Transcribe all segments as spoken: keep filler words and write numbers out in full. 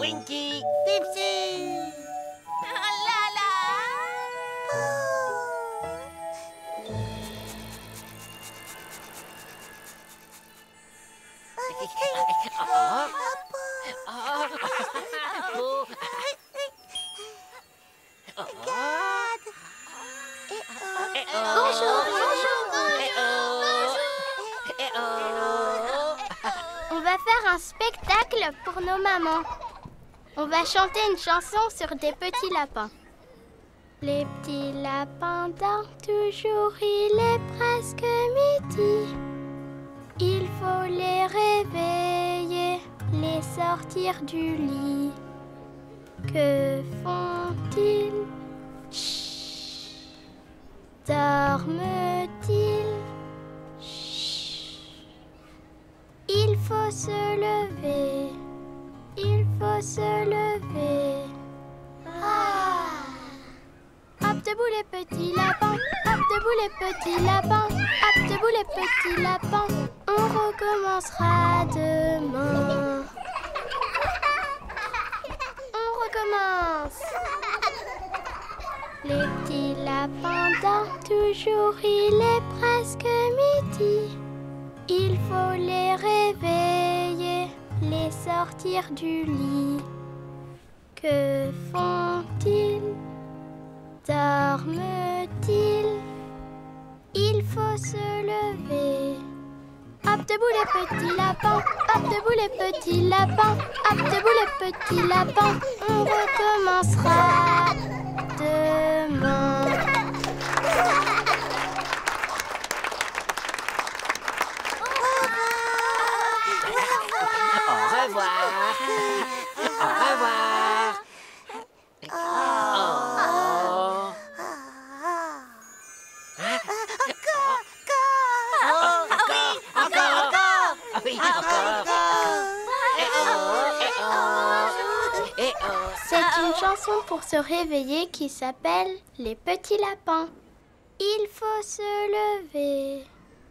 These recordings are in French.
Tinky, Dipsy. La la. Bonjour, On va faire un spectacle pour nos mamans. On va chanter une chanson sur des petits lapins. Les petits lapins dorment toujours, il est presque midi. Il faut les réveiller, les sortir du lit. Que font-ils? Chut. Dorment-ils? Chut. Il faut se lever, il faut se lever. Ah. Hop debout les petits lapins, hop debout les petits lapins, hop debout les petits lapins. On recommencera demain. On recommence. Les petits lapins dorment toujours, il est presque midi. Il faut les réveiller, les sortir du lit. Que font-ils? Dorment-ils? Il faut se lever. Hop debout les petits lapins, hop debout les petits lapins, hop debout les petits lapins. On recommencera demain. Au revoir. Au revoir. Oh. C'est une chanson pour se réveiller qui s'appelle Les petits lapins. Il faut se lever.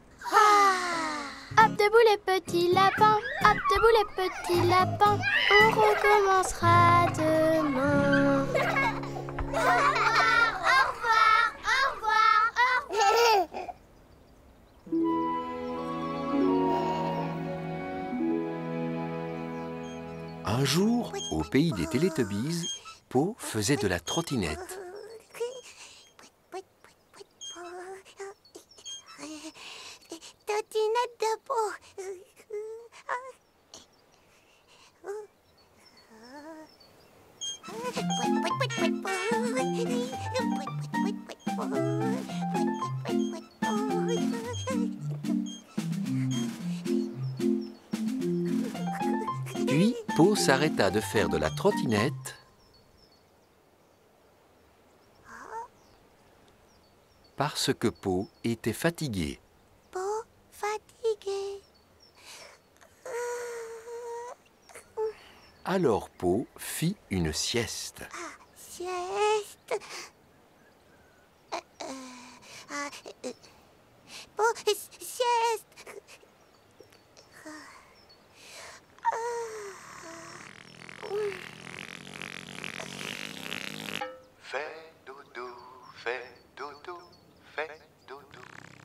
Hop debout les petits lapins, hop debout les petits lapins. On recommencera demain. Au revoir, au revoir, au revoir, au revoir. Un jour, au pays des Télétubbies, Po faisait de la trottinette. Trottinette de peau. Puis, Po s'arrêta de faire de la trottinette parce que Po était fatigué. Po fatigué. Alors Po fit une sieste. Ah, sieste. Euh, euh, ah, euh, Po, sieste. Fais dodo, fais dodo, fais dodo.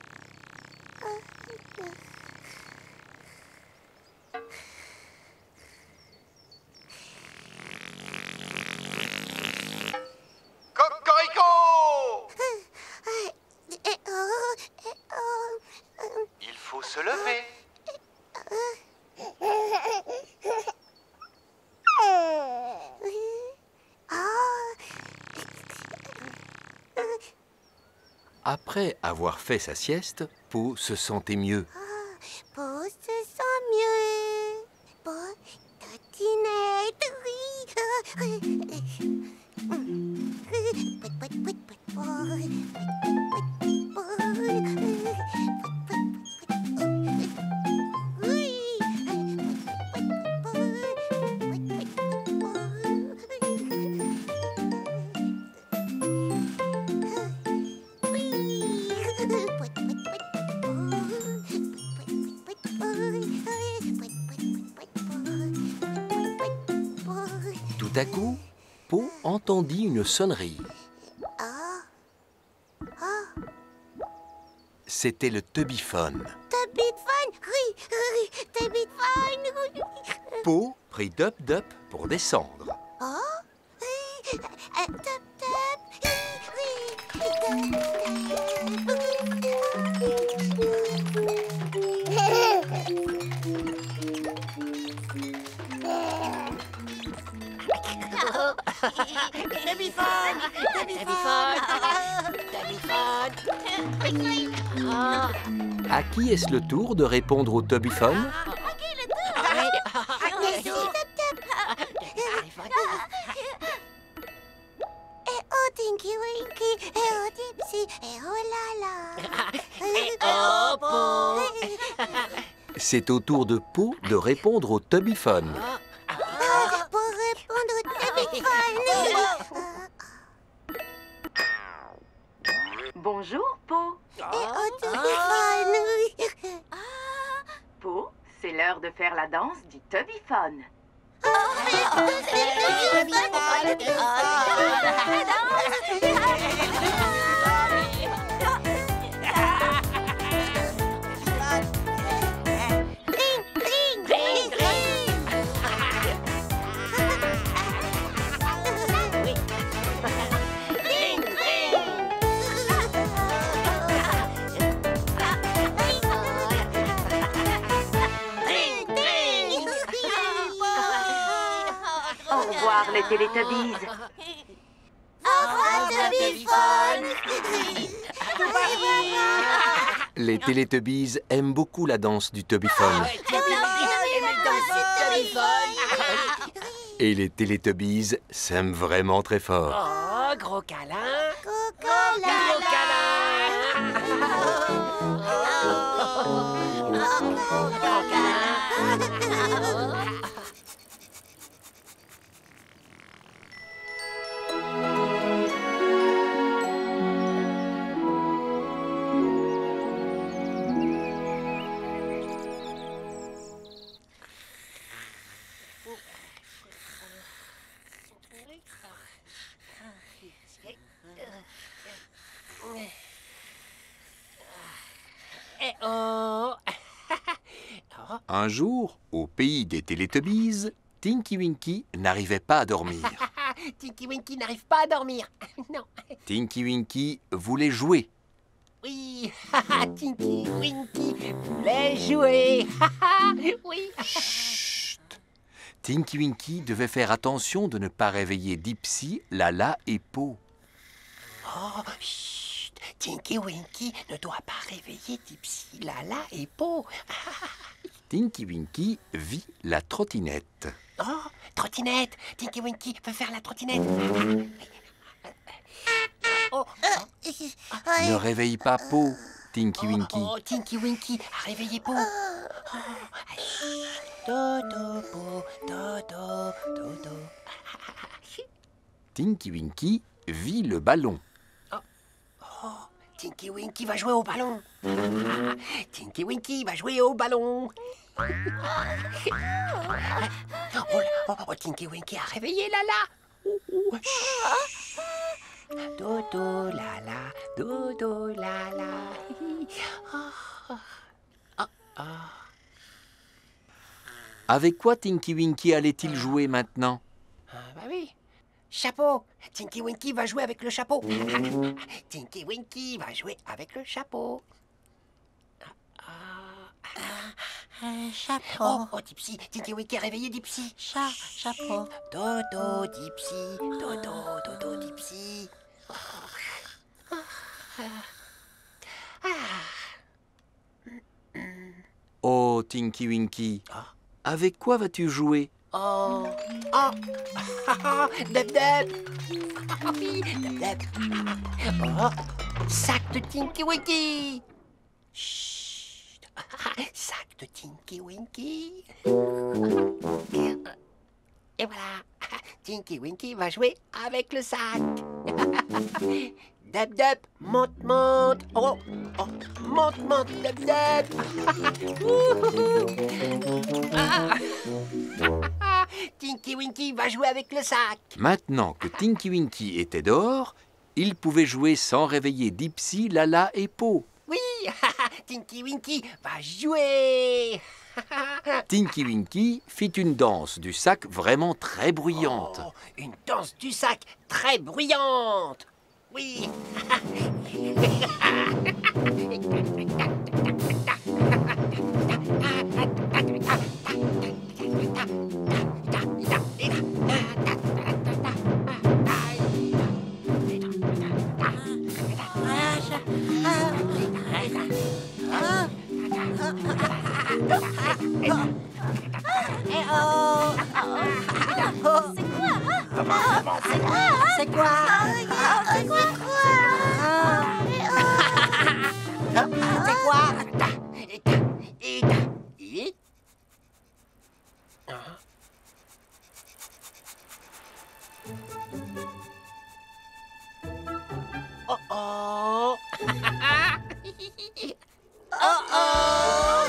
Cocorico! Il faut se lever. Après avoir fait sa sieste, Po se sentait mieux. Po se sent mieux. Po, trottinette, Tout à coup, Po entendit une sonnerie. C'était le Tubbyphone. Tubbyphone, oui, oui, Tubbyphone, oui. Po prit Dup Dup pour descendre. Oh, oui, euh, Dup Dup, oui, Dup Dup. Tubbyphone, Tubbyphone, Tubbyphone. Ah, À qui est-ce le tour de répondre au Tubbyphone? Merci, Dup Dup. Eh oh, Tinky Winky, eh oh, Dipsy, eh oh là là. Eh oh, Po. C'est au tour de Po de répondre au Tubbyphone. Ah, pour répondre au Tubbyphone. Bonjour, Po. Eh oh, Tubbyphone, oui. Po, c'est l'heure de faire la danse du Tubbyphone. Au revoir, les Télétubbies. Au revoir, Tubbyphone. Les Télétubbies aiment beaucoup la danse du Tubbyphone. Et les Télétubbies s'aiment vraiment très fort. Oh, gros câlin. Coco, Gros câlin. Gros câlin. Eh oh. Un jour, au pays des Télétubbies, Tinky Winky n'arrivait pas à dormir. Tinky Winky n'arrive pas à dormir. Non. Tinky Winky voulait jouer. Oui. Tinky Winky voulait jouer. Oui. Chut! Tinky Winky devait faire attention de ne pas réveiller Dipsy, Lala et Po. Oh, chut. Tinky Winky ne doit pas réveiller Dipsy, Lala et Po. Tinky Winky vit la trottinette. Oh, trottinette. Tinky Winky veut faire la trottinette. Oh, Ne réveille pas Po, Tinky Winky. oh, Tinky Winky a réveillé Po. Oh, chut. Dodo, Po, dodo, dodo. Tinky Winky vit le ballon. Oh, Tinky Winky va jouer au ballon. Tinky Winky va jouer au ballon. Oh, oh, oh, Tinky Winky a réveillé Lala. Oh, oh, chut. Dodo, Lala, dodo, Lala. Oh, oh, oh. Avec quoi Tinky Winky allait-il jouer maintenant? Ah, bah oui. Chapeau. Tinky Winky va jouer avec le chapeau. Tinky Winky va jouer avec le chapeau. Un chapeau. Oh, oh, Dipsy. Tinky Winky a réveillé Dipsy. Cha, chapeau. Dodo, Dipsy. Dodo, dodo, Dipsy. Oh, Tinky Winky, Ah. avec quoi vas-tu jouer? Oh. Oh. Dep, dep. Oui, dep, dep. Oh. Sac de Tinky Winky. Chut. Sac de Tinky Winky. Et voilà. Tinky Winky va jouer avec le sac. Dep, dep. Monte, monte. Oh. Oh. Monte, monte. Dep, dep. Ah. Tinky Winky va va jouer avec le sac. Maintenant que Tinky Winky était dehors, il pouvait jouer sans réveiller Dipsy, Lala et Po. Oui, Tinky Winky va jouer. Tinky Winky fit une danse du sac vraiment très bruyante. Oh, une danse du sac très bruyante. Oui. C'est quoi? C'est quoi? C'est quoi? Et et oh oh. Oh oh.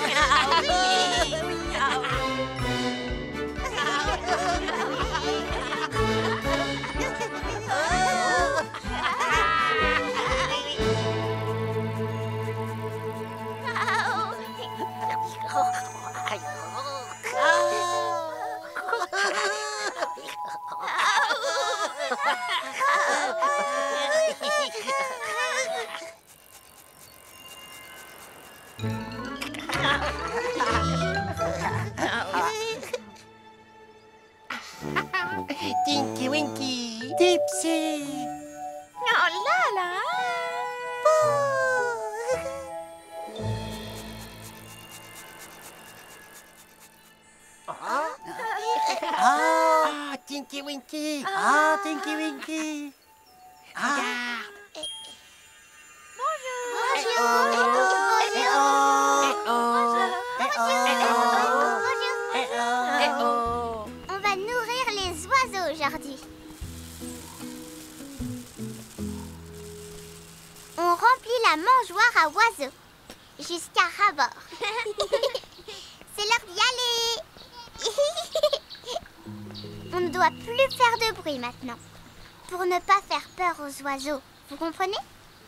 Tinky Winky, Dipsy. Oh là là. Ah, Tinky Winky. Ah, Tinky Winky. Regarde. On va nourrir les oiseaux aujourd'hui. On remplit la mangeoire à oiseaux jusqu'à ras-bord. C'est l'heure d'y aller. On ne doit plus faire de bruit maintenant pour ne pas faire peur aux oiseaux. Vous comprenez?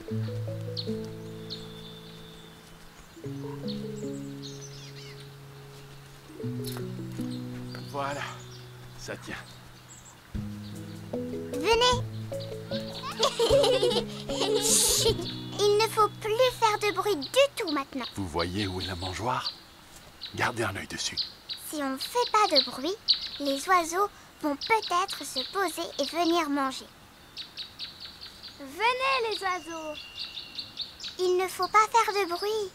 Voilà, ça tient. Venez. Chut. Il ne faut plus faire de bruit du tout maintenant. Vous voyez où est la mangeoire? Gardez un œil dessus. Si on ne fait pas de bruit, les oiseaux vont peut-être se poser et venir manger. Venez les oiseaux. Il ne faut pas faire de bruit.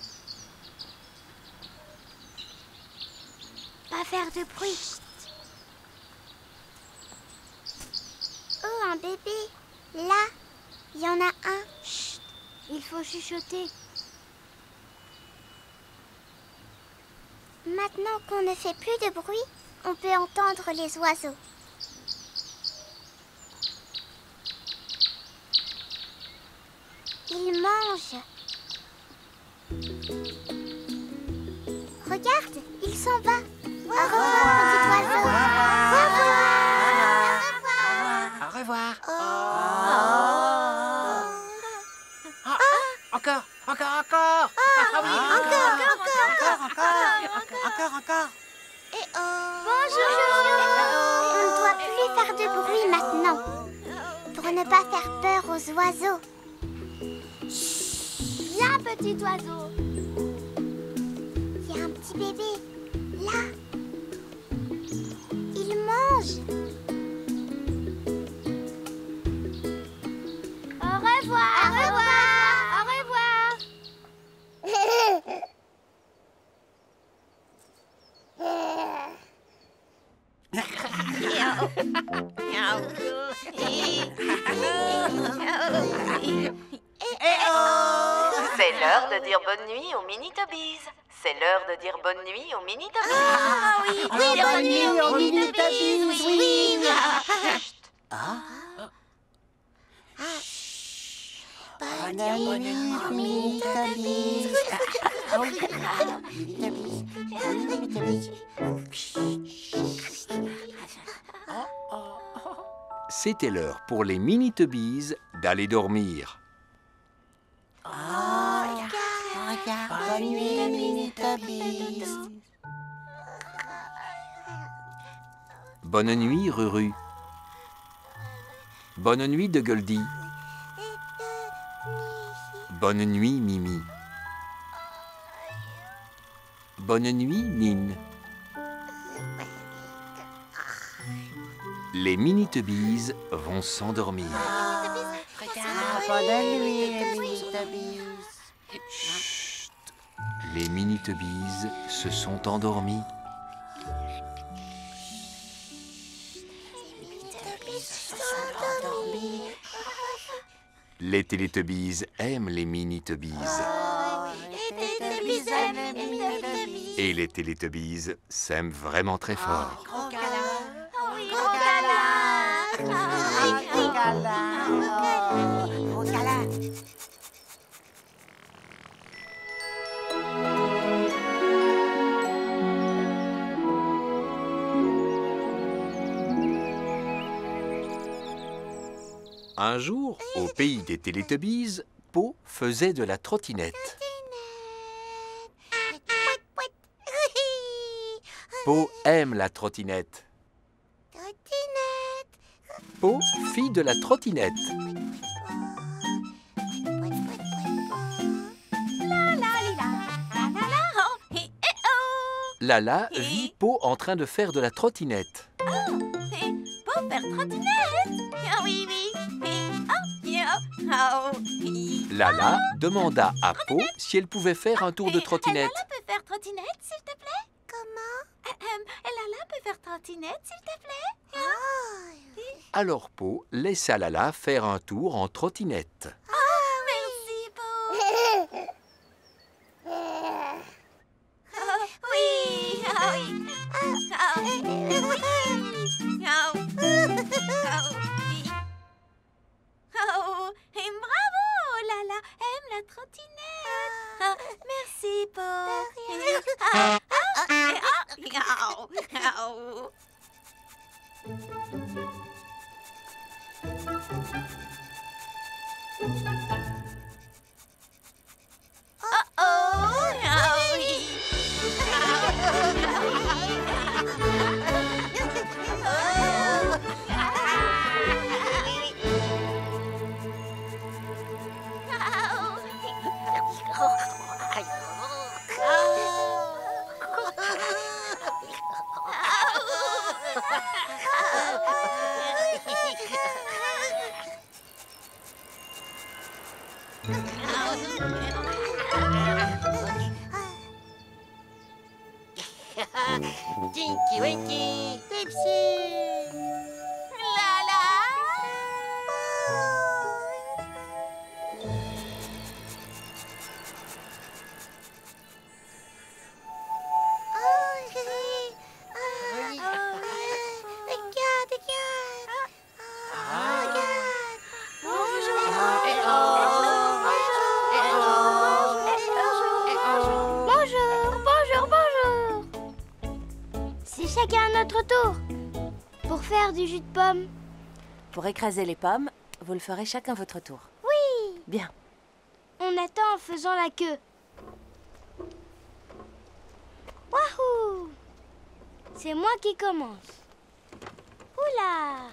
Pas faire de bruit. Oh, un bébé. Là, il y en a un. Chut. Il faut chuchoter. Maintenant qu'on ne fait plus de bruit, on peut entendre les oiseaux. Ils mangent. Regarde, il s'en va. Au revoir, petit oiseau. Au revoir. Au revoir. Oh. Ah, encore, encore, encore. Ah oui, Encore, Encore, encore, encore, encore. Et oh. Bonjour. On ne doit plus faire de bruit maintenant pour ne pas faire peur aux oiseaux. Chut. Viens, petit oiseau. Il y a un petit bébé là. Il mange. Au revoir. Au revoir. Au revoir. C'est l'heure de dire bonne nuit aux Mini-Tobies. C'est l'heure de dire bonne nuit aux Mini-Tobies. Ah oui, oui, bonne nuit aux Mini-Tobies, oui. Bonne nuit, Mini-Tobies. Ah oui, Mini-Tobies. Mini-Tobies. Oh, oh. C'était l'heure pour les Mini-Tubbies d'aller dormir. Oh, regarde. Bonne nuit, Mini-Tubbies. Bonne nuit, Ruru. Bonne nuit de Goldie. Bonne nuit, Mimi. Bonne nuit, Nine. Les Mini-Tubbies vont s'endormir. Ah, bonne nuit, les Mini-Tubbies. Chut. Les Mini-Tubbies se sont endormis. Les Télétubbies aiment les Mini-Tubbies. Et les Télétubbies s'aiment vraiment très fort. Gros câlin. Gros câlin. Gros câlin. Gros câlin. Un jour, au pays des Télétubbies, Po faisait de la trottinette. Po aime la trottinette. Po fit de la trottinette. Lala vit Po en train de faire de la trottinette. Pour faire trottinette. Ah oui, oui. Oh, oh. Lala demanda à Po si elle pouvait faire un tour de trottinette. Lala peut faire trottinette, s'il te plaît? Comment? euh, euh, Lala peut faire trottinette, s'il te plaît? Alors Po laissa Lala faire un tour en trottinette. Oh, merci, Po. Oh, oui, oh, oui. Oh, oui. Oh. Oh, oui. Oh, et bravo, Lala aime la trottinette. Oh, merci, Po. Ah, ah, oh, oh. Oh, oh, oh, oui. Tinky Winky, Dipsy. Lala. Chacun à notre tour. Pour faire du jus de pomme. Pour écraser les pommes, vous le ferez chacun votre tour. Oui. Bien. On attend en faisant la queue. Wahou! C'est moi qui commence. Oula!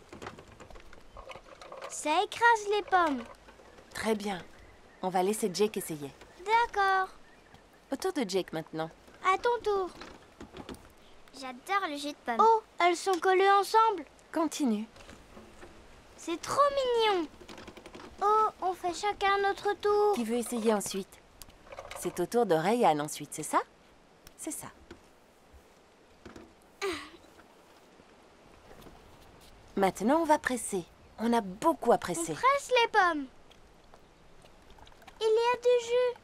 Ça écrase les pommes. Très bien. On va laisser Jake essayer. D'accord. Au tour de Jake maintenant. À ton tour. J'adore le jus de pomme. Oh, elles sont collées ensemble. Continue. C'est trop mignon. Oh, on fait chacun notre tour. Qui veut essayer ensuite? C'est au tour de Ryan ensuite, c'est ça? C'est ça. Maintenant, on va presser. On a beaucoup à presser. On presse les pommes. Il y a du jus.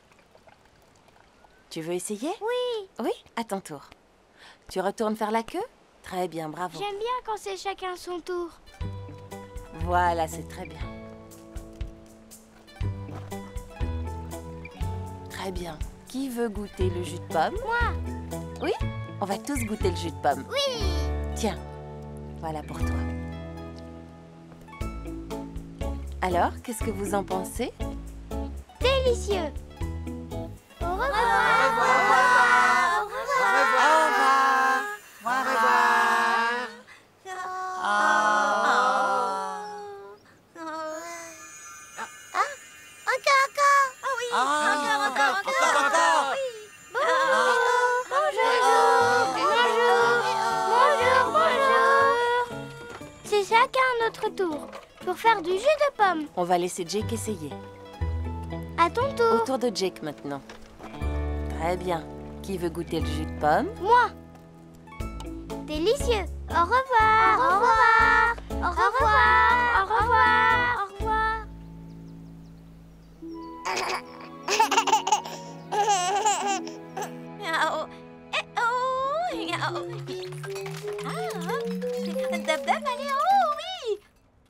Tu veux essayer? Oui. Oui, à ton tour. Tu retournes faire la queue? Très bien, bravo. J'aime bien quand c'est chacun son tour. Voilà, c'est très bien. Très bien. Qui veut goûter le jus de pomme? Moi. Oui? On va tous goûter le jus de pomme. Oui. Tiens, voilà pour toi. Alors, qu'est-ce que vous en pensez? Délicieux. Au revoir. Au revoir. Au revoir. Au revoir. Encore, encore. Ah oui, encore, encore, encore, encore. Bonjour, bonjour. C'est chacun notre tour pour faire du jus de pomme. On va laisser Jake essayer. À ton tour. Au tour de Jake maintenant. Très bien. Qui veut goûter le jus de pomme? Moi. Délicieux. Au revoir. Au revoir. Au revoir. Au revoir. Au revoir. Miaou. Eh oh, miaou. Ah, Dab Dab, allez, oh oui.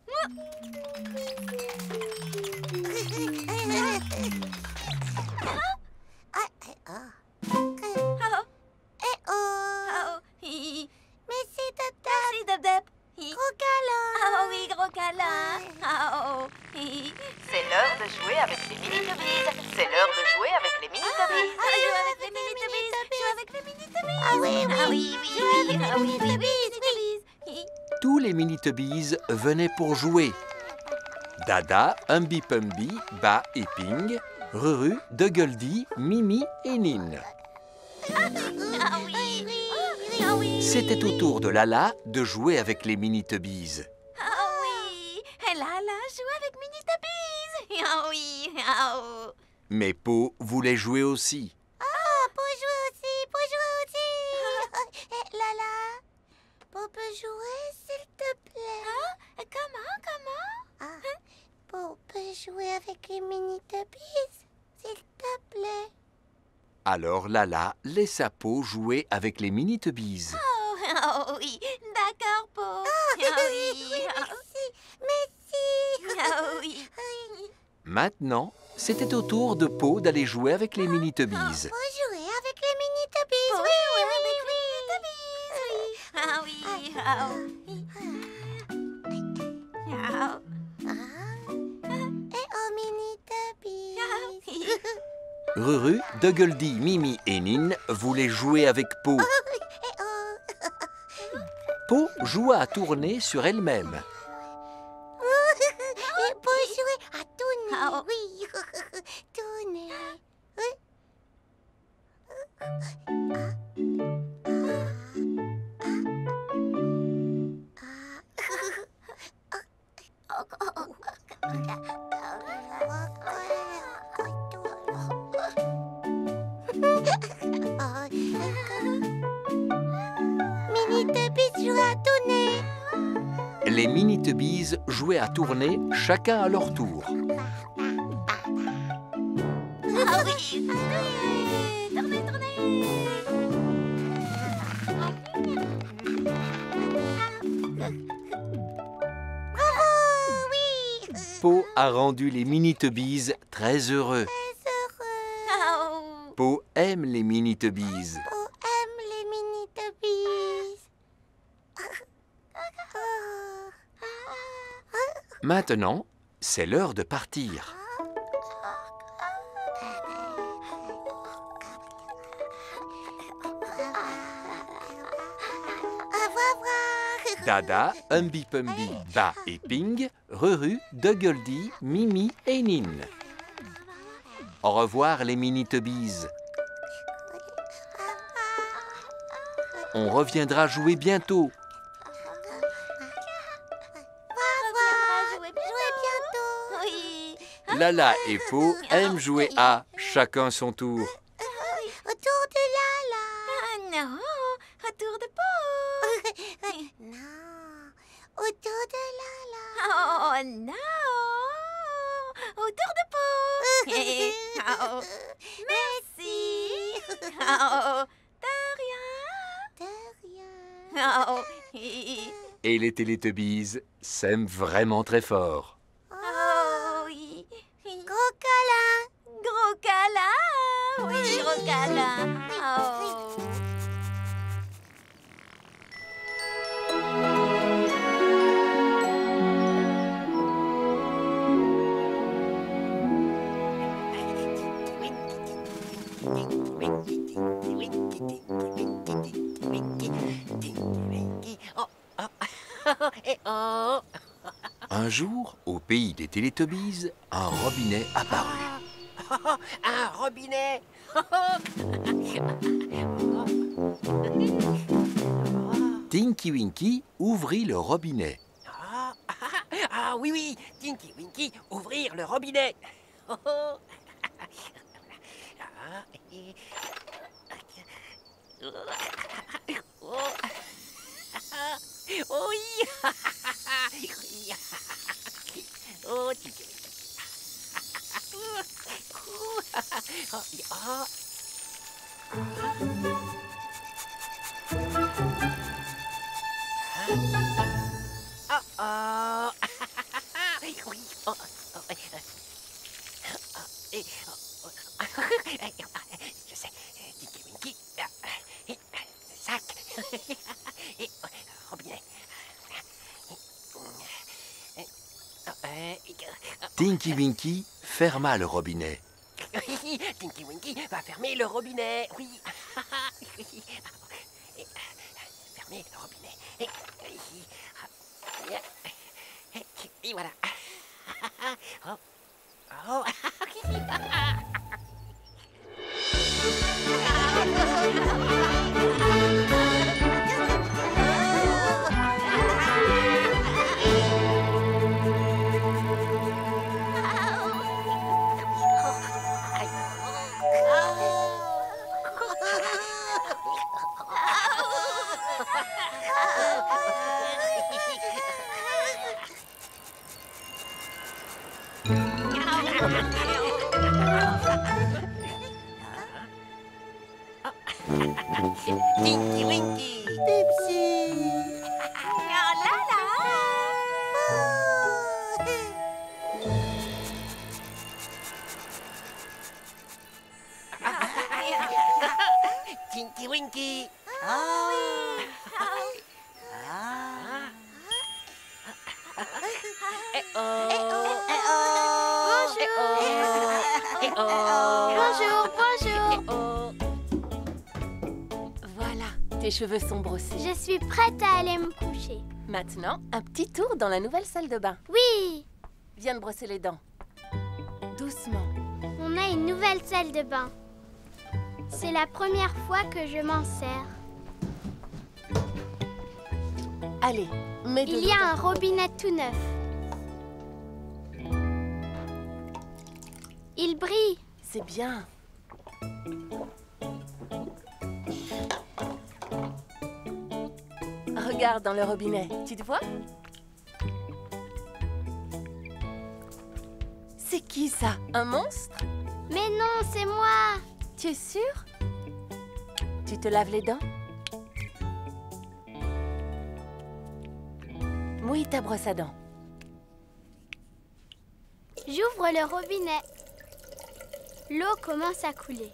Ah, eh oh. Oh. Eh oh. Merci Dab Dab. Merci Dab Dab. Gros câlin. Ah oui, gros câlin. Ah oh. C'est l'heure de jouer avec les Mini-Tubbies. C'est l'heure de jouer avec les Mini-Tubbies. Ah, jouer avec les mini-tubbies. Jouer avec les mini-tubbies. Ah oui, oui, oui, oui. Ah oui, oui, oui. Tous les Mini-Tubbies venaient pour jouer. Dada, Humby Pumby, Ba et Ping, Ruru, Duggledy, Mimi et Nine. Ah oui, oui, ah oui. C'était au tour de Lala de jouer avec les Mini-Tubbies. Ah oui, Lala joue avec mini-tubbies. Ah oui, ah oh. Mais Po voulait jouer aussi. Ah, pour jouer aussi, pour jouer aussi. Eh, Lala, Po peut jouer, s'il te plaît. Hein? Comment, comment? Ah, Po peut jouer avec les mini-tubbies, s'il te plaît. Alors Lala laissa Po jouer avec les Mini-Tubbies. Oh, oh oui, d'accord, Po. Ah oui, merci, merci. Ah oui. Maintenant, c'était au tour de Po d'aller jouer avec les Mini-Tubbies. Pour jouer avec les mini-tubbies. Oui, oui, oui, oui. Ah oui, ah oui. Ah. Et oh, mini-tubbies. Ruru, Duggledy, Mimi et Nine voulaient jouer avec Po. Et oh. Po joua à tourner sur elle-même. Et pour jouer à tourner, oui. Tourner. Mini-tubbies jouent à tourner. Les Mini-Tubbies jouaient à tourner, chacun à leur tour. Ah oui. Tournez, tournez. Bravo, oui. Po a rendu les Mini-Tubbies très heureux. Très heureux. Po aime les Mini-Tubbies. Po aime les mini-tubbies. Maintenant, c'est l'heure de partir. Dada, Humby Pumby, Ba et Ping, Ruru, Duggledy, Mimi et Nine. Au revoir les Mini-Tubbies. On reviendra jouer bientôt. Lala et Po aiment jouer à chacun son tour. Autour de Lala. Ah non, autour de Po. Non, autour de Lala. Oh non, autour de Po. Oh, merci. Oh, de rien. De rien. Oh. Et les Télétubbies s'aiment vraiment très fort. Oh oui. Gros câlin. Gros câlin. Oui, gros câlin. Oh. Eh oh. Un jour, au pays des Télétobies, un robinet apparut. Oh, un robinet. Tinky Winky ouvrit le robinet. Ah, ah, ah oui, oui, Tinky Winky, ouvrir le robinet. Oh, oh. Ah, et... Oh, oh oui. Oh, Tinky Winky. Oh, oh. Oh, oh. Oui, oh, oh, et, oh, je sais, Tinky Winky, le sac, et robinet. Tinky Winky ferma le robinet. Tinky Winky va fermer le robinet, oui. Fermer le robinet. Et voilà. Oh. Oh. Tinky Winky. Dipsy. Oh là là. Tinky Winky. Ah. Eh oh. Eh oh. Eh oh. Bonjour, bonjour. Eh oh. Voilà, tes cheveux sont brossés. Je suis prête à aller me coucher. Maintenant, un petit tour dans la nouvelle salle de bain. Oui, Viens de brosser les dents. Doucement. on a une nouvelle salle de bain. C'est la première fois que je m'en sers. Allez, mets de Il l'eau y a dans- un robinet tout neuf. Il brille. C'est bien. Regarde dans le robinet, tu te vois? C'est qui ça? Un monstre? Mais non, c'est moi. Tu es sûr? Tu te laves les dents? Mouille ta brosse à dents. J'ouvre le robinet. L'eau commence à couler.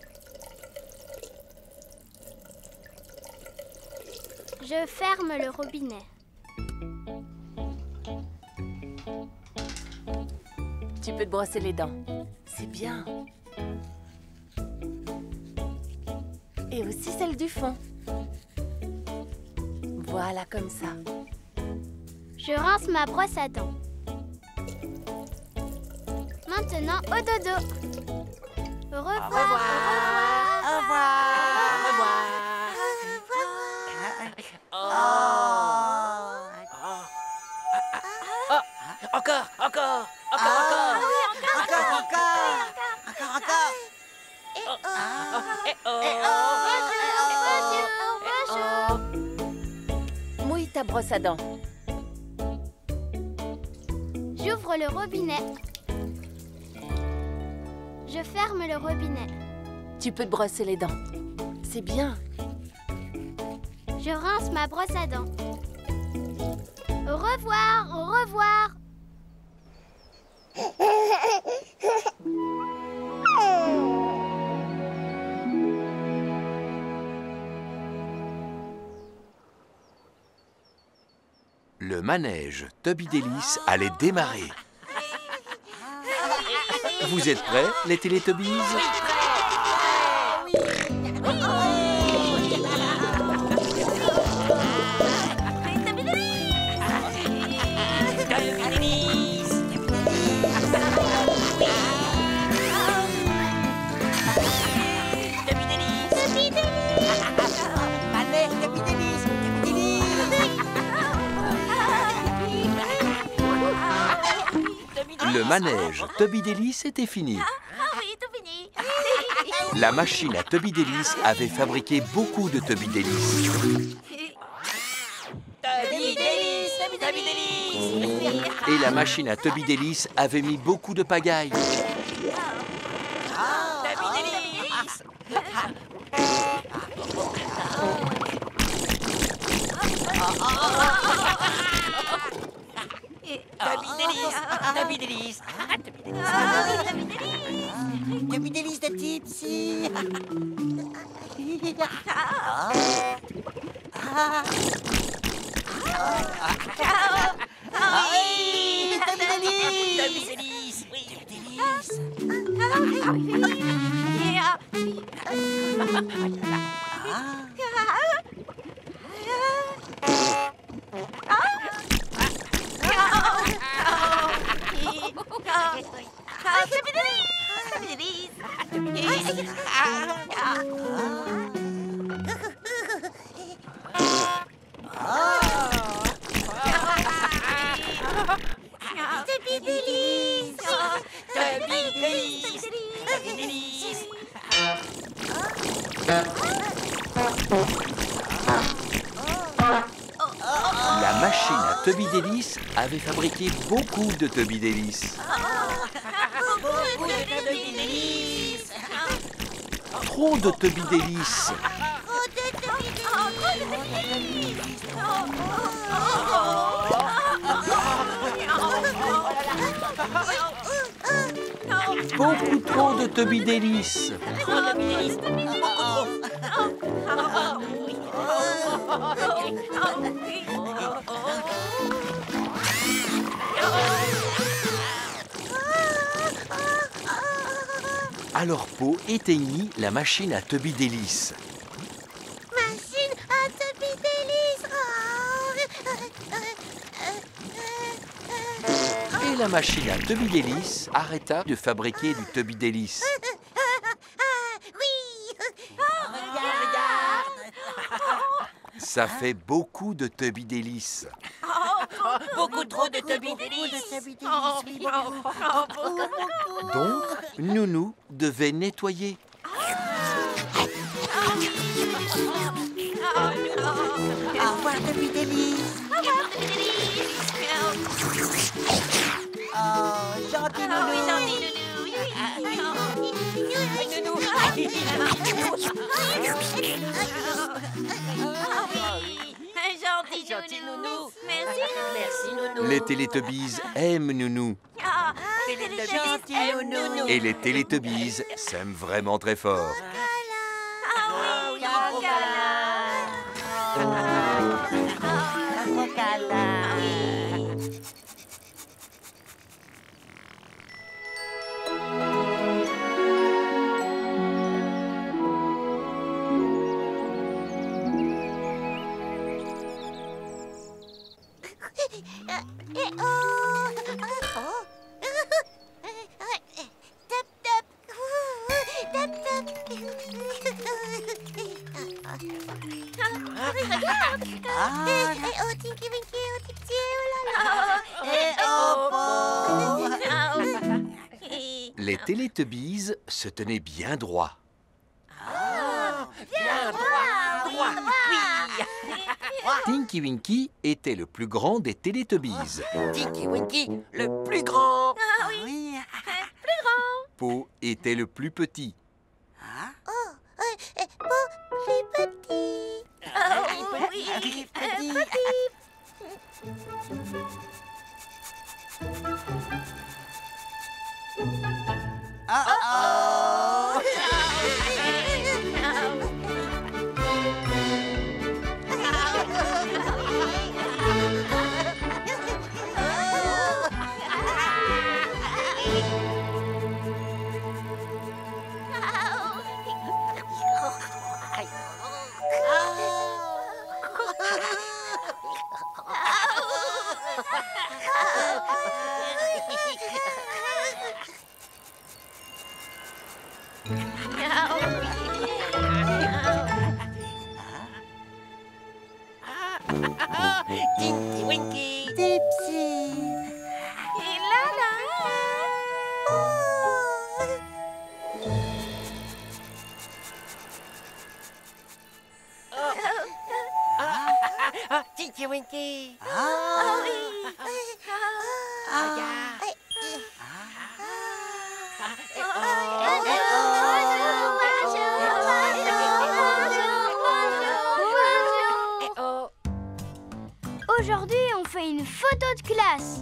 Je ferme le robinet. Tu peux te brosser les dents. C'est bien. Et aussi celle du fond. Voilà comme ça. Je rince ma brosse à dents. Maintenant, au dodo. Au revoir. Au revoir. Au revoir. Oh. Oh. Encore, encore, encore, encore. Encore, encore. Encore, encore. Eh oh. Eh oh. Bonjour, bonjour. Mouille ta brosse à dents. J'ouvre le robinet. Je ferme le robinet. Tu peux te brosser les dents. C'est bien. Je rince ma brosse à dents. Au revoir, au revoir. Le manège Tubby Délice allait démarrer. Vous êtes prêts, les Télétobies? Le manège Tubby Délice était fini. Ah oui, tout fini. La machine à Tubby Délice avait fabriqué beaucoup de Tubby Délice. Tubby Délice, Tubby Délice. Et la machine à Tubby Délice avait mis beaucoup de pagaille. Tubby Délice. Tubby Délice, Tubby Délice. Tubby Délice de Tipsy. Ah oui, Tubby Délice. Tubby Délice, oui, Tubby Délice. La machine à Tubby Délice avait fabriqué beaucoup de Tubby Délice. Beaucoup de Tubby Délice. Trop de Tubby Délice. Beaucoup trop de Tubby Délice. Alors Po éteignit la machine à Tubby Délice. Machine à Tubby Délice. Et la machine à Tubby Délice arrêta de fabriquer du Tubby Délice. Ça fait beaucoup de Tubby Délice. Beaucoup trop de Tubby Délice. Donc, Nounou devait nettoyer. Au revoir Tubby Délice. Oh, gentil Nounou. Gentil, gentil Nounou. Merci, Merci Nounou. Les Télétubbies aiment Nounou. Gentil Nounou. Et les Télétubbies s'aiment vraiment très fort. Ah oui, gros câlin. Gros câlin. Eh oh! Tap tap! Tap tap! Regarde! Eh oh, Tinky Winky, oh Tipsy, oh là là! Eh oh, pauvre. Les Télétubbies se tenaient bien droit. Bien droit, droit, oui. Tinky Winky était le plus grand des Télétubbies. Tinky Winky, le plus grand. Ah oui. Po était le plus petit. Oh, euh, beau, plus petit! Oh oui, petit. Oh oh. Tinky Winky. Tipsy. Et là là! Ah, ah, Tinky Winky. Ah oui. Regarde. Aujourd'hui, on fait une photo de classe.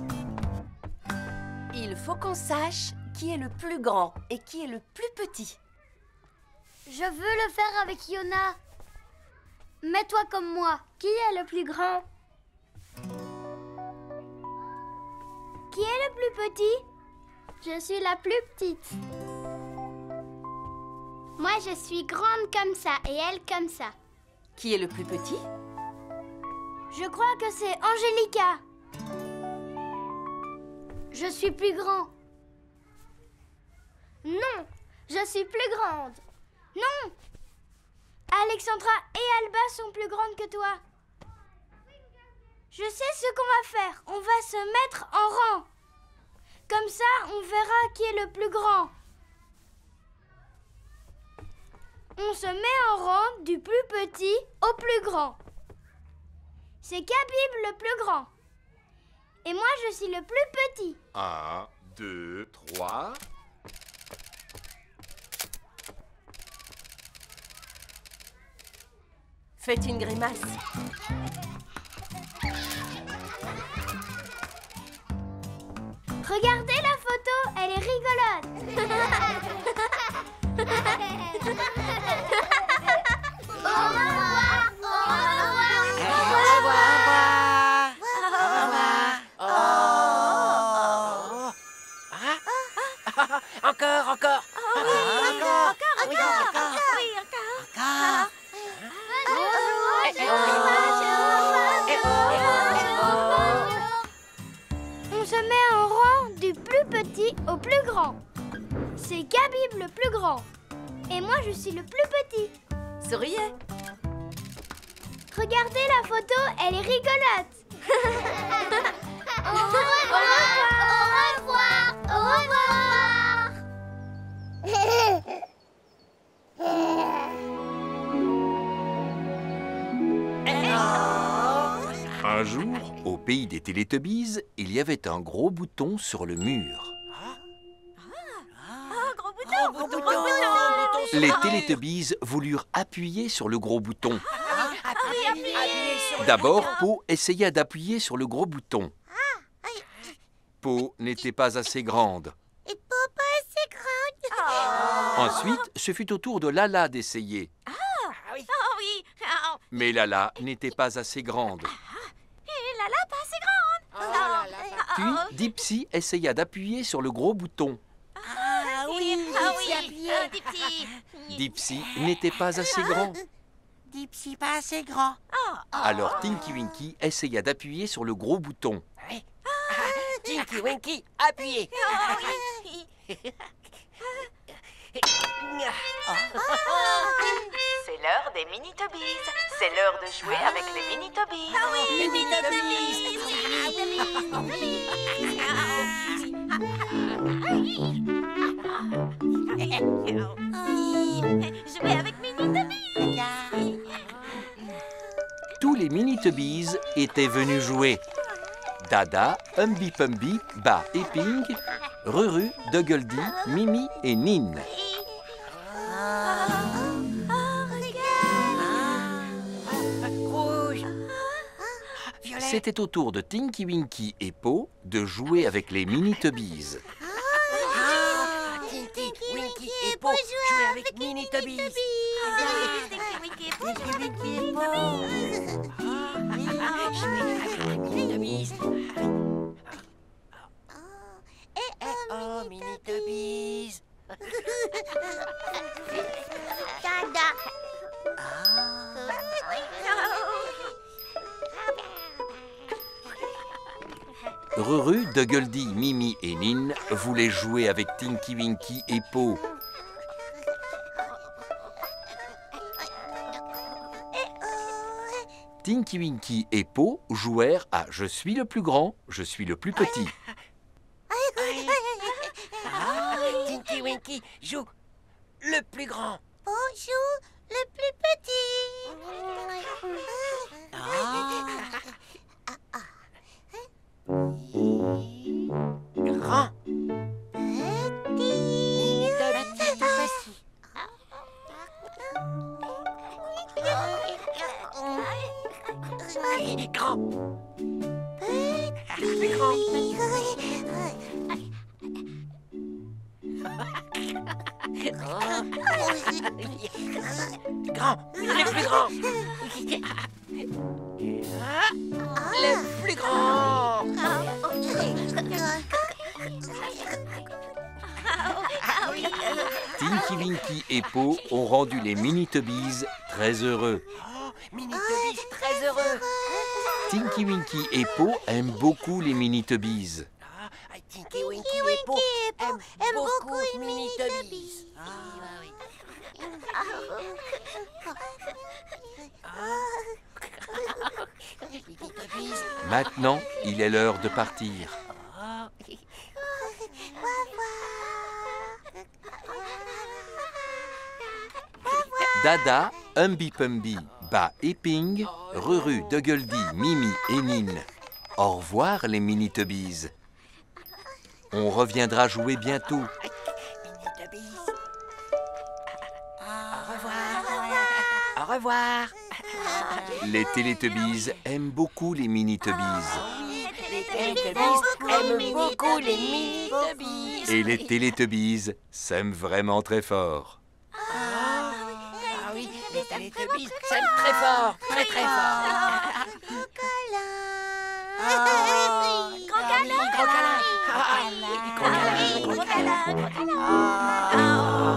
Il faut qu'on sache qui est le plus grand et qui est le plus petit. Je veux le faire avec Yona. Mets-toi comme moi. Qui est le plus grand? Qui est le plus petit? Je suis la plus petite. Moi, je suis grande comme ça et elle comme ça. Qui est le plus petit? Je crois que c'est Angelica. Je suis plus grand. Non, je suis plus grande. Non, Alexandra et Alba sont plus grandes que toi. Je sais ce qu'on va faire. On va se mettre en rang. Comme ça, on verra qui est le plus grand. On se met en rang du plus petit au plus grand. C'est Khabib le plus grand. Et moi, je suis le plus petit. Un, deux, trois. Faites une grimace. Regardez la photo, elle est rigolote. Au revoir, au revoir, au revoir. Encore, encore. Oui, encore, encore, oui, encore, oui, encore. Encore. On se met en rang du plus petit au plus grand. C'est Khabib le plus grand. Et moi, je suis le plus petit. Souriez. Regardez la photo, elle est rigolote. Au revoir, au revoir, au revoir. Un jour, au pays des Télétubbies, il y avait un gros bouton sur le mur. Gros bouton, Gros bouton, gros bouton. Les Télétubbies voulurent appuyer sur le gros bouton. Appuyez, appuyez, appuyez sur le D'abord, bouton. Po essaya d'appuyer sur le gros bouton. Po n'était pas assez grande. Et papa, c'est grande. Ensuite, ce fut au tour de Lala d'essayer. Ah oui. Oh oui. Oh, Mais Lala n'était pas assez grande. et Lala, pas assez grande. Oh là là. Puis, Dipsy essaya d'appuyer sur le gros bouton. Ah oui, ah oui. Ah, Dipsy. Dipsy n'était pas assez grand. Dipsy, pas assez grand. Alors Tinky Winky essaya d'appuyer sur le gros bouton. Oui. Tinky Winky, appuyez. Oh oui. C'est l'heure des Mini-Tubbies. C'est l'heure de jouer avec les Mini-Tubbies. Ah oui, Les Mini-Tubbies. Je vais avec Mini-Tubbies. Tous les Mini-Tubbies étaient venus jouer. Dada, Humby Pumby, Ba et Ping, Ruru, Duggledy, Mimi et Nine. Rouge. Violet. C'était au tour de Tinky Winky et Po de jouer avec les Mini-Tubbies. Ah, Tinky, Winky et Po jouer avec Mini-Tubbies. Tinky, Winky et Po. Ah, oui, jouer avec les Mini-Tubbies. Et Oh, Mini-Tubbies. Dada. Ruru, Duggledy, Mimi et Nine voulaient jouer avec Tinky Winky et Po. Tinky Winky et Po jouèrent à « Je suis le plus grand, je suis le plus petit ». Ah, Tinky Winky joue le plus grand. Bonjour, le plus petit. Grand. Petit. Plus grand. Grand. Le plus grand. Le plus grand. Tinky Winky et Po ont rendu les Mini-Tubbies très heureux. Oh, Mini-Tubbies très heureux. Tinky Winky et Po aiment beaucoup les Mini-Tubbies. Ah, Tinky Winky et Po aiment beaucoup les Mini-Tubbies. Ah, oui. Maintenant, il est l'heure de partir. Dada, Humby Pumby, Ba et Ping, Ruru, Duggledy, Mimi et Nine. Au revoir les Mini-Tubbies. On reviendra jouer bientôt. Mini-Tubbies. Au revoir. Au revoir. Les Télétubbies aiment beaucoup les Mini-Tubbies. Les Télétubbies aiment beaucoup les Mini-Tubbies. Et les Télétubbies s'aiment vraiment très fort. Ah oui, les Télétubbies s'aiment très fort, très très fort. Gros câlin. Gros câlin. Gros câlin. Gros câlin. Gros câlin.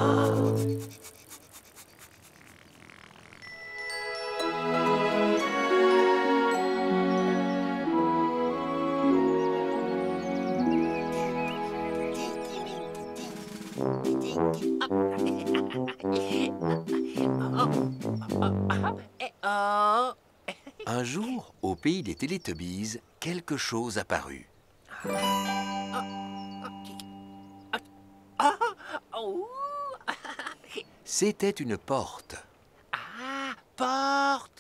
Un jour, au pays des Télétubbies, quelque chose apparut. C'était une porte. Ah, porte.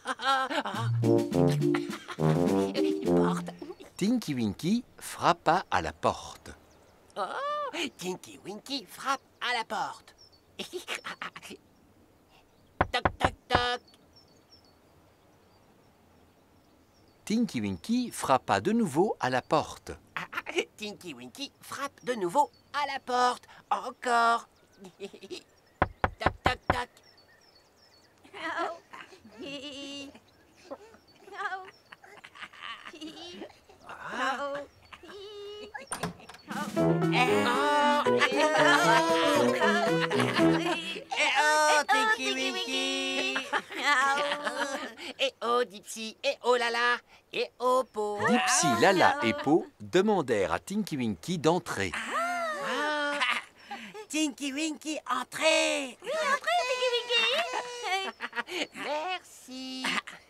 Porte. Tinky Winky frappa à la porte. Oh, Tinky Winky frappe à la porte. Toc, toc, toc. Tinky Winky frappa de nouveau à la porte. Ah, ah, Tinky Winky frappe de nouveau à la porte. Encore. Toc, toc, toc. Eh oh, Tinky Winky. Eh oh, Dipsy. Eh oh, Lala. Eh oh, Po. Dipsy, Lala et Po demandèrent à Tinky Winky d'entrer. Ah, Tinky Winky, entrez. Oui, entrez, Tinky Winky. Merci.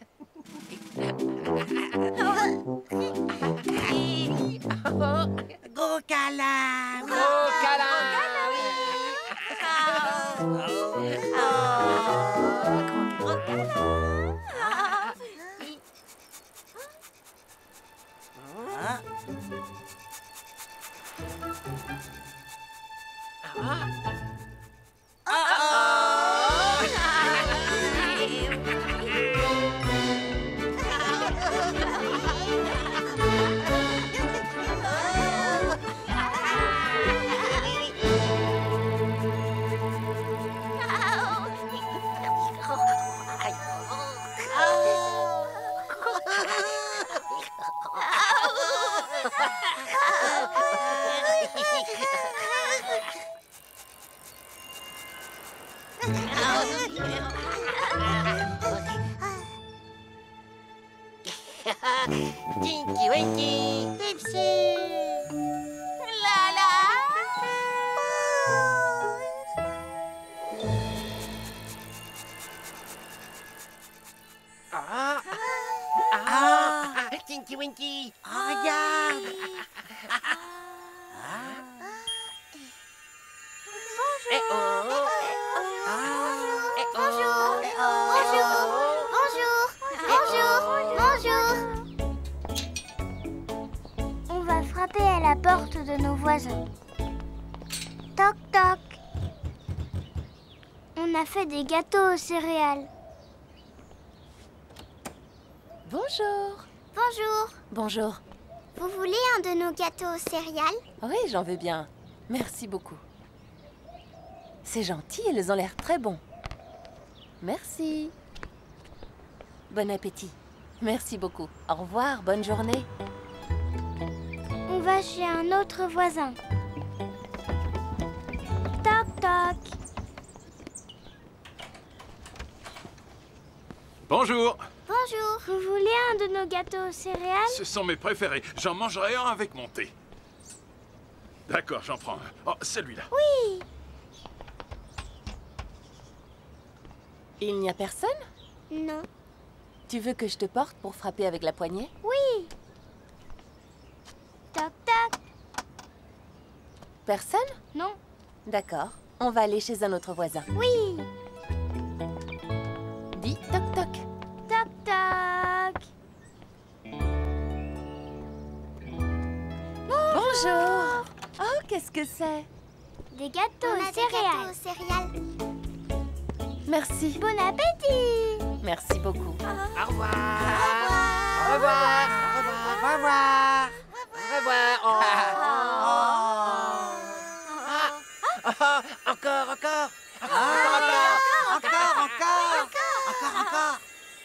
Gros câlin. Gros câlin. Tinky Winky. Dipsy. Lala. Ah. Ah. Tinky Winky. Oh, regarde. Eh oh. Eh oh. Bonjour. Eh oh. Bonjour. Bonjour. Bonjour. On va frapper à la porte de nos voisins. Toc toc. On a fait des gâteaux aux céréales. Bonjour. Bonjour. Bonjour. Vous voulez un de nos gâteaux aux céréales? Oui, j'en veux bien. Merci beaucoup. C'est gentil, ils ont l'air très bons. Merci. Bon appétit. Merci beaucoup. Au revoir, bonne journée. On va chez un autre voisin. Toc toc. Bonjour. Bonjour. Vous voulez un de nos gâteaux aux céréales? Ce sont mes préférés. J'en mangerai un avec mon thé. D'accord, j'en prends un. Oh, celui-là. Oui. Il n'y a personne? Non. Tu veux que je te porte pour frapper avec la poignée? Oui. Toc toc. Personne? Non. D'accord. On va aller chez un autre voisin. Oui. Dis toc toc. Toc toc. Bonjour. Oh, qu'est-ce que c'est? Des gâteaux On a aux des gâteaux céréales. aux céréales. Merci. Bon appétit. Merci beaucoup. Au revoir. Au revoir. Au revoir. Au revoir. Au revoir. Oh. Ah. Ah. Encore, encore. Encore, encore. Encore, encore. Encore, encore.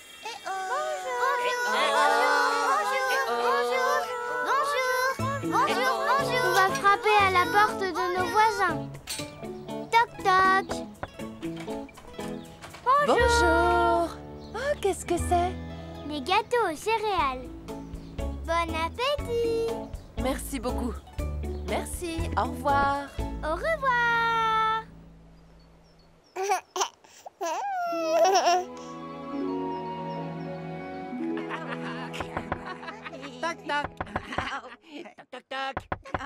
Bonjour, bonjour. On va frapper à la porte de nos voisins. Toc toc. Bonjour. Oh, qu'est-ce que c'est? Les gâteaux aux céréales. Bon appétit. Merci beaucoup. Merci. Au revoir. Au revoir. Toc, toc. Toc, toc, toc.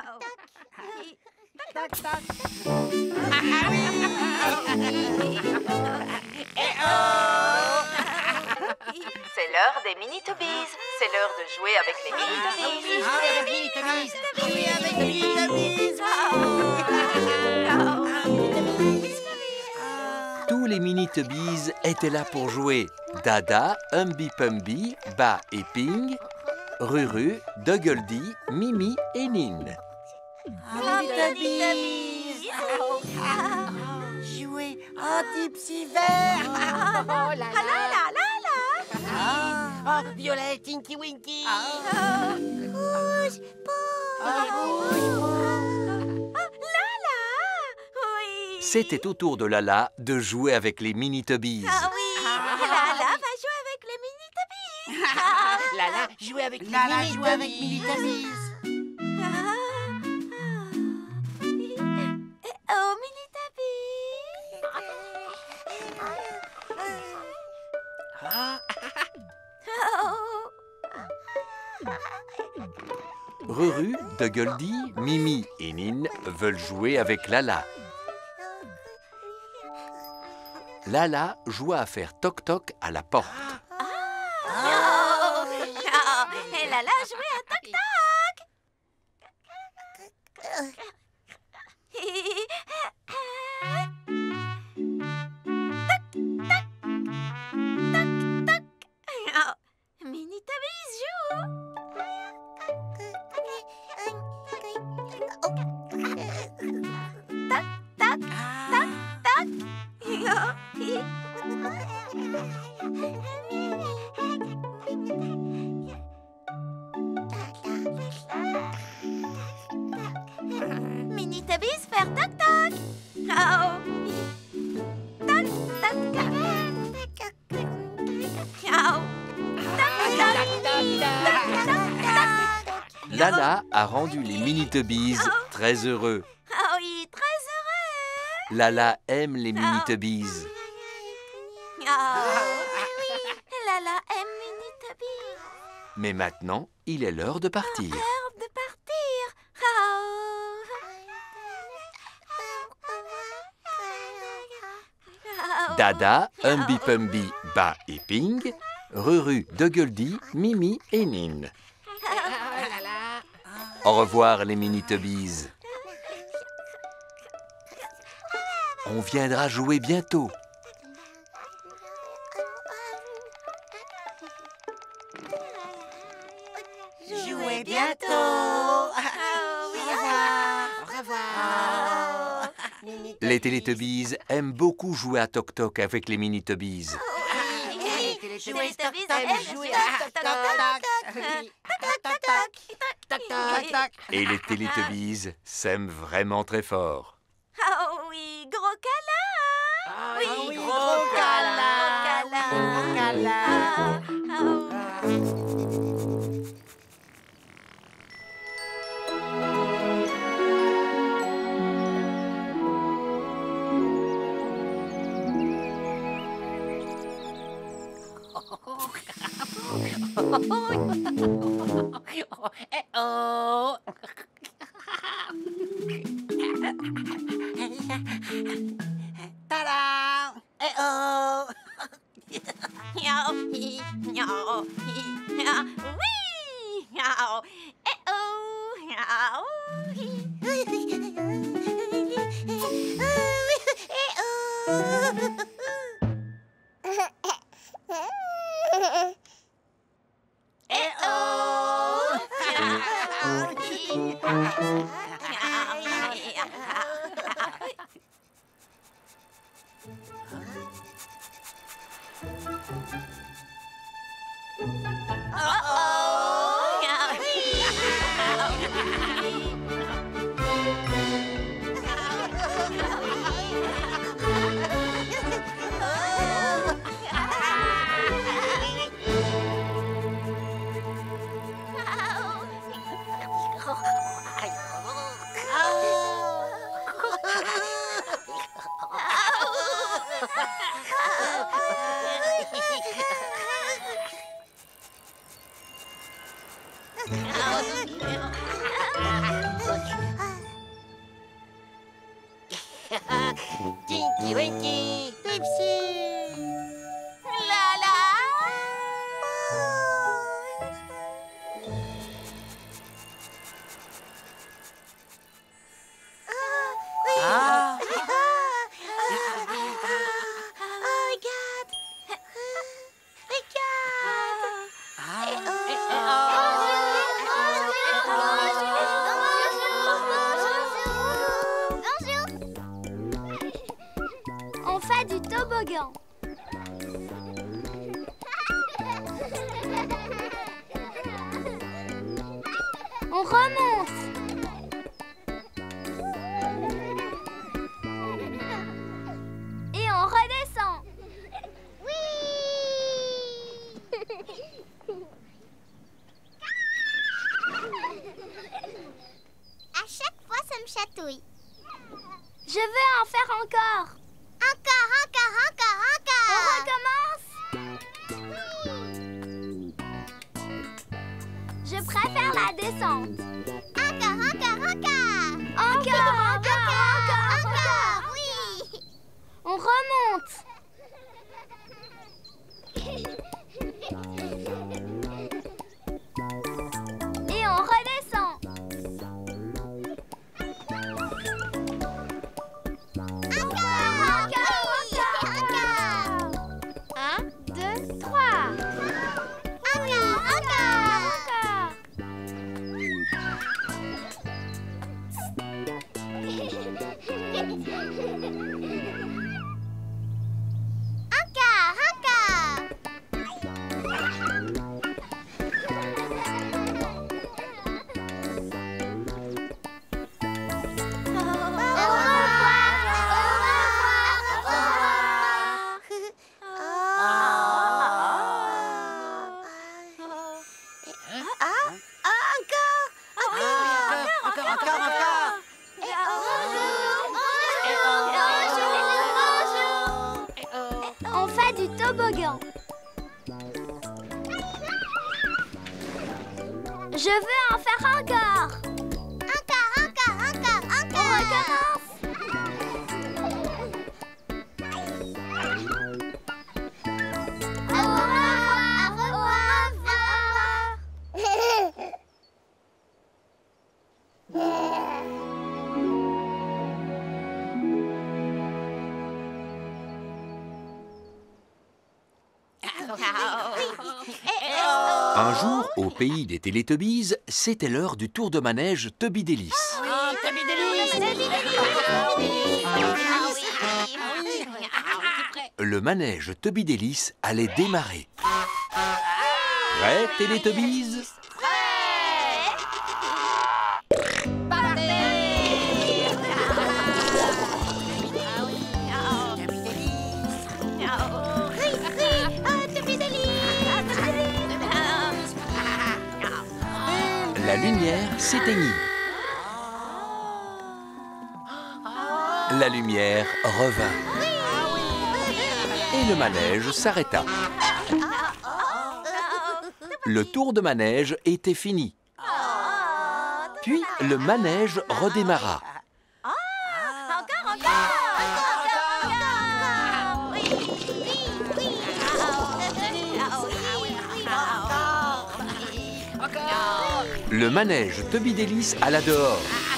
Toc, toc. Ah oui. Eh oh. C'est l'heure des Mini-Tobies. C'est l'heure de jouer avec les Mini-Tobies. Jouer avec Mini-Tobies. Jouer avec Mini-Tobies. Tous les Mini-Tobies étaient là pour jouer. Dada, Humby Pumby, Ba et Ping, Ruru, Doggledy, Mimi et Nine. Mini-Tobies. Jouer en Tipsy vert. Oh là là. Oh, violet, Tinky Winky. Rouge, Oh, rouge. C'était au tour de Lala de jouer avec les Mini-Tobies. Ah oui, Lala va jouer avec les Mini-Tobies. Lala, jouer avec Lala, jouer avec Mini-Tobies. Oh, Mini-Tobies. Ah. Ruru, Doggledy, Mimi et Nine veulent jouer avec Lala. Lala joua à faire toc-toc à la porte. Oh, et Lala jouer à toc-toc. Mini-Tobies joue. Toc, toc, toc, toc. Mini-Tobies faire toc-toc. Oh. Toc, toc, toc. Oh. Lala a rendu les Mini-Tobies très heureux. Oh oui, très heureux. Lala aime les Mini-Tobies. Oh, oui, Lala aime Mini-Tobies. Mais maintenant, il est l'heure de partir. Heure de partir. Oh. Dada, Humby Pumby, Ba et Ping, Ruru, Doggledy, Mimi et Nine. Au revoir les Mini-Tobies. On viendra jouer bientôt. Jouez bientôt. Au revoir. Au revoir. Les Télétubbies aiment beaucoup jouer à toc-toc avec les Mini-Tubbies. Les Télétubbies aiment jouer à toc-toc. Et les Télétubbies s'aiment vraiment très fort. Oh oui, gros câlin. Ah oui, gros câlin. Gros câlin. Eh oh. Ta-da! Eh oh! Miaou, hi, miaou, hi, miaou, oui, miaou, eh oh, miaou, hi. Eh oh. Eh oh, miaou, hi. Tinky Winky, Dipsy. La la. Ah. On fait du toboggan. On remonte. Et on redescend. Oui. À chaque fois, ça me chatouille. Je veux en faire encore. Encore, encore, encore, encore. On recommence. Je préfère la descente. Encore, encore, encore. Encore, encore, encore, encore. Oui. On remonte. Et on redescend. On fait du toboggan. Je veux en faire encore. Encore, encore, encore, encore. On recommence. Au revoir, au revoir, au revoir. Eh oh. Un jour, au pays des Télétobies, c'était l'heure du tour de manège Tubby Délice. Oui, Tubby Délice. Le manège Tubby Délice allait démarrer. Prêt, Télétobies? La lumière s'éteignit. La lumière revint. Et le manège s'arrêta. Le tour de manège était fini. Puis le manège redémarra. Le manège Tubby Délice alla dehors.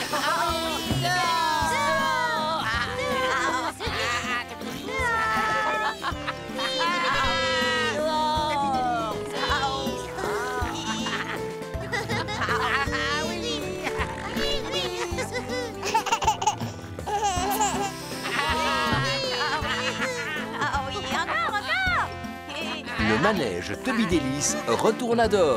Le manège Tubby Délice retourna dehors.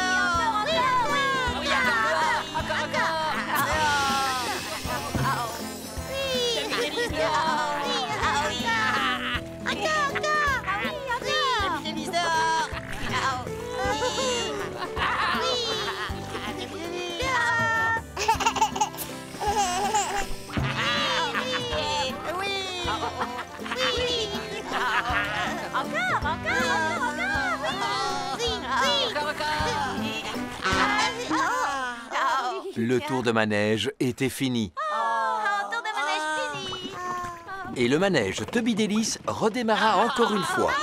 Le tour de manège était fini. Et le manège Tubby Délice redémarra encore une fois.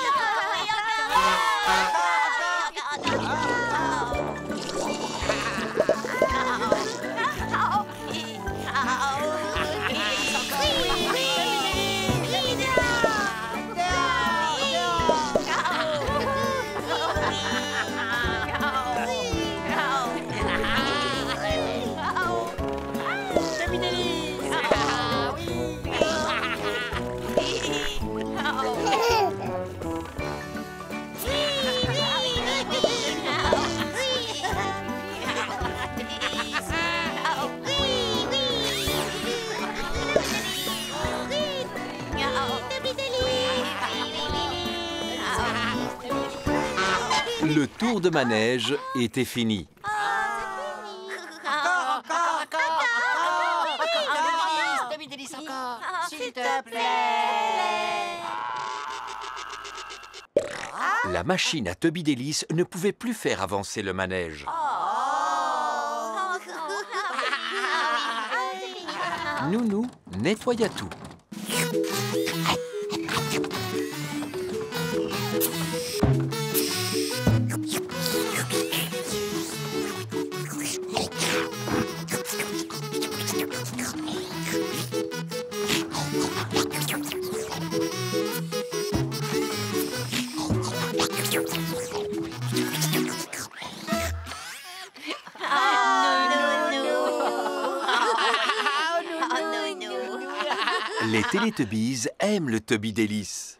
Le tour de manège était fini. Tubby Délice encore. S'il te plaît. La machine à Tubby Délice ne pouvait plus faire avancer le manège. Nounou nettoya tout. Les Télétobies aiment le Tubby Délice.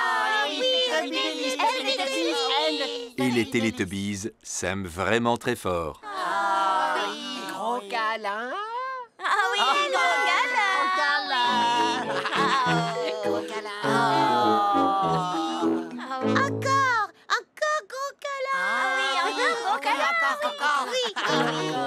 Et les Télétobies s'aiment vraiment très fort. Gros câlin. Ah oui, gros câlin. Gros câlin. Encore, encore gros câlin. Ah oui, encore, encore, encore. Oui.